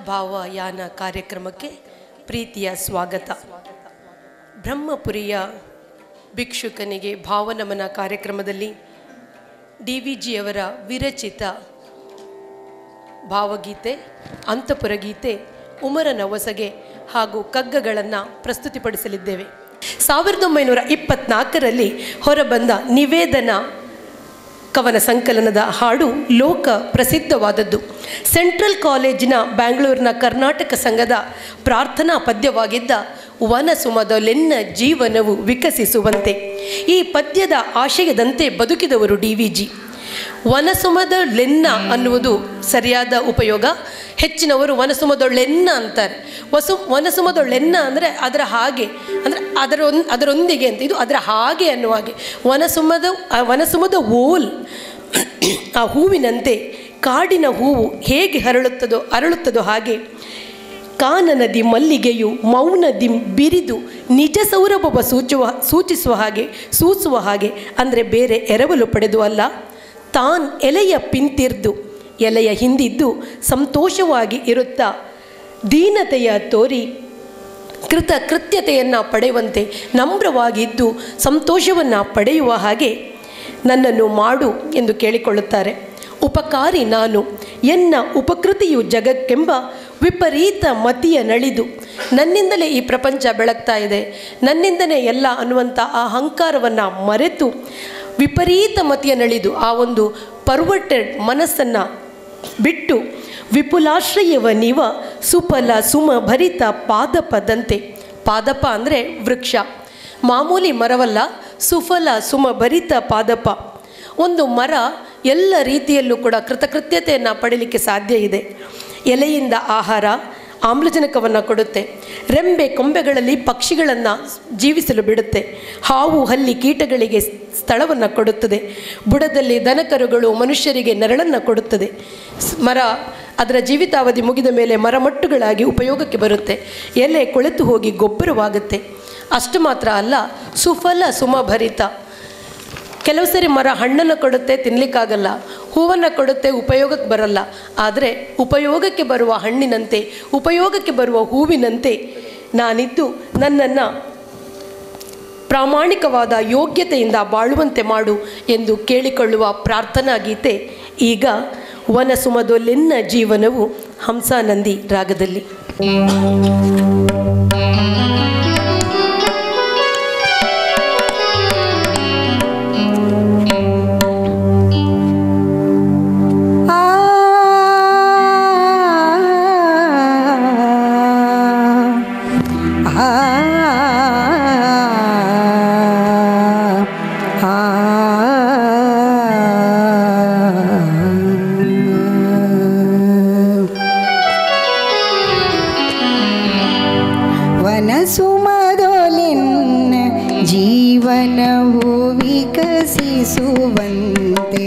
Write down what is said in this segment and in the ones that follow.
ಭಾವಯಾನ ಕಾರ್ಯಕ್ರಮಕ್ಕೆ ಪ್ರೀತಿಯ ಸ್ವಾಗತ. ಬ್ರಹ್ಮಪುರಿಯ ಭಿಕ್ಷುಕನಿಗೆ ಭಾವನಮನ ಕಾರ್ಯಕ್ರಮದಲ್ಲಿ D.V.Gಯವರ ವಿರಚಿತ ಭಾವಗೀತೆ, ಅಂತಃಪುರ ಗೀತೆ, ಉಮರನ ಹೊಸಗೆ ಹಾಗೂ ಕಗ್ಗಗಳನ್ನು ಪ್ರಸ್ತುತಿಪಡಿಸಲಿದ್ದೇವೆ. 1924ರಲ್ಲಿ ಹೊರಬಂದ ನಿವೇದನ ಕವನ ಸಂಕಲನದ ಹಾಡು ಲೋಕ ಪ್ರಸಿದ್ಧವಾದದ್ದು. ಸೆಂಟ್ರಲ್ ಕಾಲೇಜಿನ ಬ್ಯಾಂಗ್ಳೂರಿನ ಕರ್ನಾಟಕ ಸಂಘದ ಪ್ರಾರ್ಥನಾ ಪದ್ಯವಾಗಿದ್ದ ವನಸುಮದೊಲೆನ್ನ ಜೀವನವು ವಿಕಸಿಸುವಂತೆ. ಈ ಪದ್ಯದ ಆಶಯದಂತೆ ಬದುಕಿದವರು D.V.G. ವನಸುಮದೊಲೆನ್ನ ಅನ್ನುವುದು ಸರಿಯಾದ ಉಪಯೋಗ. ಹೆಚ್ಚಿನವರು ವನಸುಮದೊಳೆನ್ನ ಅಂತಾರೆ. ವನಸುಮದೊಳೆನ್ನ ಅಂದರೆ ಅದರ ಹಾಗೆ, ಅಂದರೆ ಅದರೊಂದಿಗೆ ಅಂತ. ಇದು ಅದರ ಹಾಗೆ ಅನ್ನುವ ಹಾಗೆ. ವನಸುಮದ ಓಲ್, ಆ ಹೂವಿನಂತೆ ಕಾಡಿನ ಹೂವು ಹೇಗೆ ಅರಳುತ್ತದೋ ಹಾಗೆ ಕಾನನದಿ ಮಲ್ಲಿಗೆಯು ಮೌನದಿ ಬಿರಿದು ನಿಜ ಸೌರಭವ ಸೂಚಿಸುವ ಹಾಗೆ ಅಂದರೆ ಬೇರೆ ಎರವಲು ಪಡೆದು ಅಲ್ಲ, ತಾನ್ ಎಲೆಯ ಪಿಂತಿರ್ದು ಎಲೆಯ ಹಿಂದಿದ್ದು ಸಂತೋಷವಾಗಿ ಇರುತ್ತಾ ದೀನತೆಯ ತೋರಿ ಕೃತ್ಯತೆಯನ್ನು ಪಡೆಯುವಂತೆ ನಮ್ರವಾಗಿದ್ದು ಸಂತೋಷವನ್ನು ಪಡೆಯುವ ಹಾಗೆ ನನ್ನನ್ನು ಮಾಡು ಎಂದು ಕೇಳಿಕೊಳ್ಳುತ್ತಾರೆ. ಉಪಕಾರಿ ನಾನು, ಎನ್ನ ಉಪಕೃತಿಯು ಜಗಕ್ಕೆಂಬ ವಿಪರೀತ ಮತಿಯ ನಳಿದು, ನನ್ನಿಂದಲೇ ಈ ಪ್ರಪಂಚ ಬೆಳಗ್ತಾ ಇದೆ, ನನ್ನಿಂದಲೇ ಎಲ್ಲ ಅನ್ನುವಂಥ ಆ ಅಹಂಕಾರವನ್ನು ಮರೆತು ವಿಪರೀತ ಮತಿಯ ನಳಿದು, ಆ ಒಂದು ಪರ್ವರ್ಟೆಡ್ ಮನಸ್ಸನ್ನು ಬಿಟ್ಟು ವಿಪುಲಾಶ್ರಯವ ನೀವ ಸುಫಲ ಸುಮಭರಿತ ಪಾದಪದಂತೆ. ಪಾದಪ ಅಂದರೆ ವೃಕ್ಷ, ಮಾಮೂಲಿ ಮರವಲ್ಲ, ಸುಫಲ ಸುಮಭರಿತ ಪಾದಪ. ಒಂದು ಮರ ಎಲ್ಲ ರೀತಿಯಲ್ಲೂ ಕೂಡ ಕೃತಕೃತ್ಯತೆಯನ್ನು ಪಡೀಲಿಕ್ಕೆ ಸಾಧ್ಯ ಇದೆ. ಎಲೆಯಿಂದ ಆಹಾರ, ಆಮ್ಲಜನಕವನ್ನು ಕೊಡುತ್ತೆ. ರೆಂಬೆ ಕೊಂಬೆಗಳಲ್ಲಿ ಪಕ್ಷಿಗಳನ್ನು ಜೀವಿಸಲು ಬಿಡುತ್ತೆ. ಹಾವು ಹಲ್ಲಿ ಕೀಟಗಳಿಗೆ ಸ್ಥಳವನ್ನು ಕೊಡುತ್ತದೆ. ಬುಡದಲ್ಲಿ ದನಕರುಗಳು ಮನುಷ್ಯರಿಗೆ ನೆರಳನ್ನು ಕೊಡುತ್ತದೆ. ಮರ ಅದರ ಜೀವಿತಾವಧಿ ಮುಗಿದ ಮೇಲೆ ಮರಮಟ್ಟುಗಳಾಗಿ ಉಪಯೋಗಕ್ಕೆ ಬರುತ್ತೆ. ಎಲೆ ಕೊಳೆತು ಹೋಗಿ ಗೊಬ್ಬರವಾಗುತ್ತೆ. ಅಷ್ಟು ಮಾತ್ರ ಅಲ್ಲ, ಸುಫಲ ಸುಮಭರಿತ. ಕೆಲವು ಸರಿ ಮರ ಹಣ್ಣನ್ನು ಕೊಡುತ್ತೆ, ತಿನ್ನಲಿಕ್ಕಾಗಲ್ಲ. ಹೂವನ್ನು ಕೊಡುತ್ತೆ, ಉಪಯೋಗಕ್ಕೆ ಬರಲ್ಲ. ಆದರೆ ಉಪಯೋಗಕ್ಕೆ ಬರುವ ಹಣ್ಣಿನಂತೆ, ಉಪಯೋಗಕ್ಕೆ ಬರುವ ಹೂವಿನಂತೆ ನಾನಿದ್ದು ನನ್ನನ್ನು ಪ್ರಾಮಾಣಿಕವಾದ ಯೋಗ್ಯತೆಯಿಂದ ಬಾಳುವಂತೆ ಮಾಡು ಎಂದು ಕೇಳಿಕೊಳ್ಳುವ ಪ್ರಾರ್ಥನಾ ಗೀತೆ ಈಗ ವನಸುಮದೊಲೆನ್ನ ಜೀವನವು ಹಂಸಾನಂದಿ ರಾಗದಲ್ಲಿ. ವನಸುಮದೊಲೆನ್ನ ಜೀವನವು ವಿಕಸಿಸುವಂತೆ.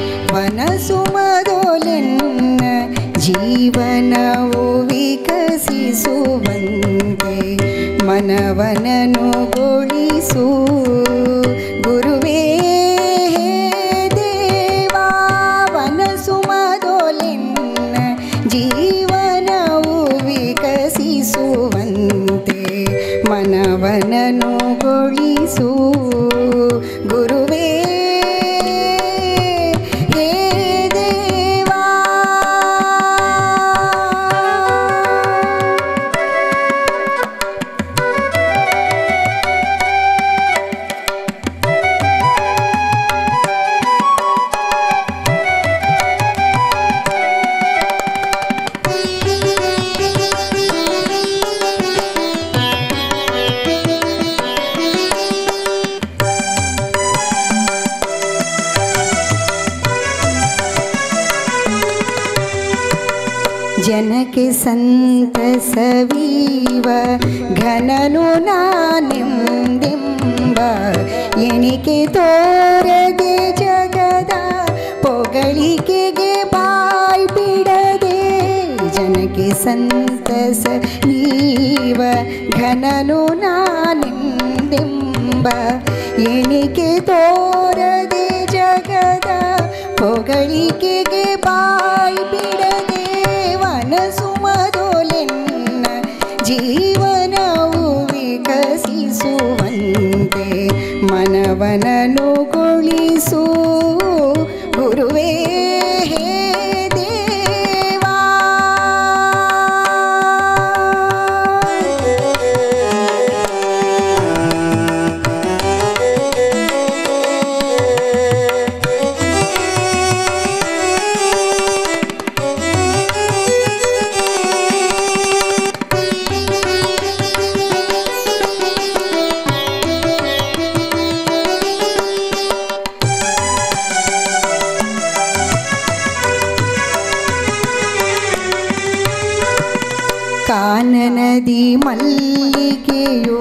ವನಸುಮದೊಲೆನ್ನ ಜೀವನವು ವಿಕಸಿಸುವಂತೆ ಮನವನನು ಗೊಳಿಸು ಗುರುವೇ ದೇವಾ. ವನಸುಮದೊಲೆನ್ನ ಜೀವನವು ವಿಕಸಿಸುವಂತೆ ಮನವನನು ಗೊಳಿಸು ಗುರುವೇ ಹೇ ದೇವಾ. ಜನಕ್ಕೆ ಸಂತಸವೀವ ಘನನು ನಾನೆಂದೆಂಬ ಎಣಿಕೆ ತೋರದೆ ಜಗದ ಪೊಗಳಿಕೆಗೆ ಬಾಯ್ ಬಿಡದೆ. ಜನಕ್ಕೆ ಸಂತಸ ನೀವ ಘನನು ನಾನೆಂದೆಂಬ ಎಣಿಕೆ ತೋರದೆ ಜಗದ ಪೊಗಳಿಕೆಗೆ ಬಾಯ್ ಬಿಡದೆ. ವನಸುಮದೊಲೆನ್ನ ಜೀವನವು ವಿಕಸಿಸುವಂತೆ ಮನವನನು ಗೊಳಿಸು ಗುರುವೇ ಹೇ ದೇವಾ. ಕಾನನದಿ ಮಲ್ಲಿಗೆಯು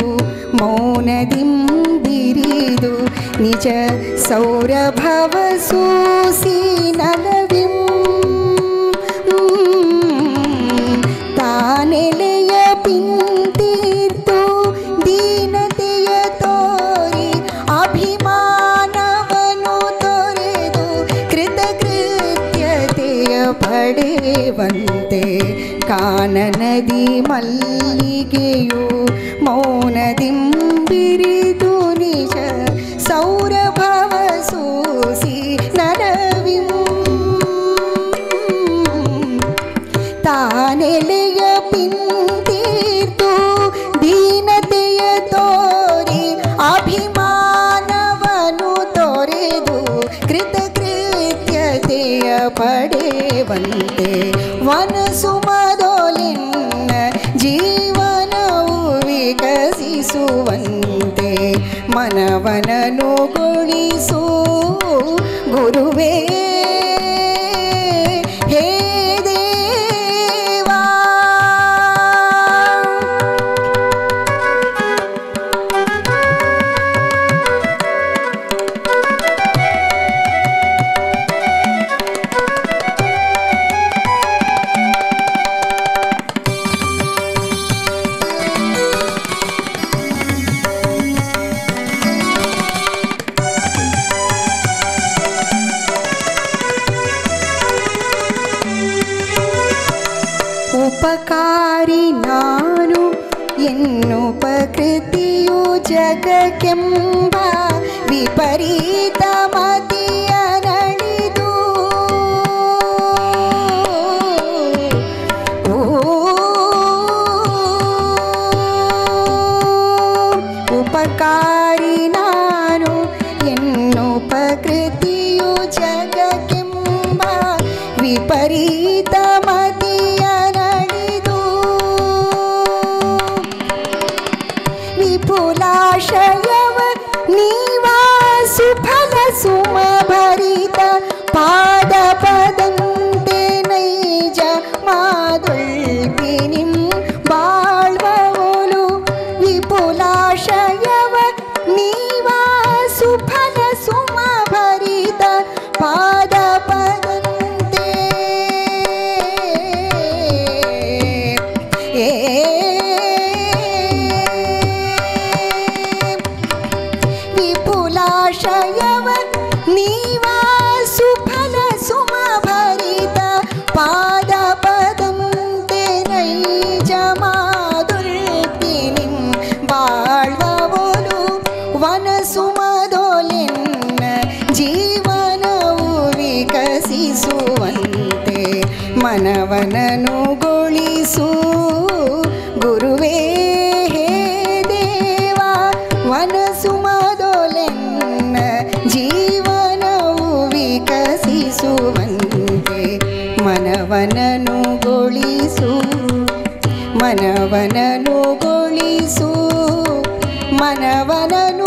ಮೌನದಿಂಬಿರಿದು ನಿಜ ಸೌರಭವ ಸೂಸಿ ನಲವಿಂ ತಾನೆಲೆಯ ಪಿಂತೀರ್ತು ದೀನತೆಯ ತೋರಿ ಅಭಿಮಾನವನು ತೊರೆದು ಕೃತಕೃತ್ಯತೆಯ ಪಡೆಯುವಂತೆ ಕಾನನದಿ ಮಲ್ಲಿಗೆಯು ಮೌನದಿಂಬಿರಿದು ನಿಜ ಸೌರಭವ ಸೂಸಿ ನರವಿಂ ತಾನೆಲೆಯ ಪಿಂತೀರ್ತು ದೀನತೆಯ ತೋರಿ ಅಭಿಮಾನವನು ತೊರೆದು ಕೃತಕೃತ್ಯತೆಯ ಪಡೆಯುವಂತೆ ವನಸುಮದೊಲಿನ್ನ ಜೀವನವು ವಿಕಸಿಸುವಂತೆ ಮನವನನು ಗೊಳಿಸು ಗುರುವೇ ಹೇ ದೇವಾ. ಉಪಕಾರಿ ನಾನು ಎನ್ನುಪಕೃತಿಯು ಜಗಕ್ಕೆಂಬ ವಿಪರೀತ ಮತಿಯ ನಳಿದು ಉಪಕಾರಿ ನಾನು ಎನ್ನುಪಕೃತಿಯು ಜಗಕ್ಕೆಂಬ ವಿಪರೀತ ಮತಿಯ ನಳಿದು ವಿಪುಲಾಶಯವ ನೀವಾ ಸುಫಲ ಸುಮಭರಿತ ಪಾದ ಪದಂತೆ ನೈಜ ಮಾದುಳ್ಪಿನಿಂ ಬಾಳ್ವವೊಲು ವಿಪುಲಾಶಯವ ನೀವಾ ಸುಫಲ ಸುಮಭರಿತ ಪಾದ ಪದಂತೆ ವಿಪುಲಾಶಯವ ನೀವಾ ಸುಫಲ ಸುಮಭರಿತ ಪಾದ ಪದಂತೆ ನೈಜ ಮಾದುಳ್ಪಿನಿಂ ಬಾಳ್ವವೊಲು ವನಸುಮದೊಲಿನ್ನ ಜೀವನವು ವಿಕಸಿಸುವಂತೆ ಮನವನನು ಗೊಳಿಸು ಗುರುವೇ ಹೇ ದೇವಾ. ವನಸುಮದೊಲಿನ್ನ ಜೀವನವು ವಿಕಸಿಸುವಂತೆ ಮನವನನು ಗೊಳಿಸು ಮನವನನು ಗೊಳಿಸು ಮನವನನು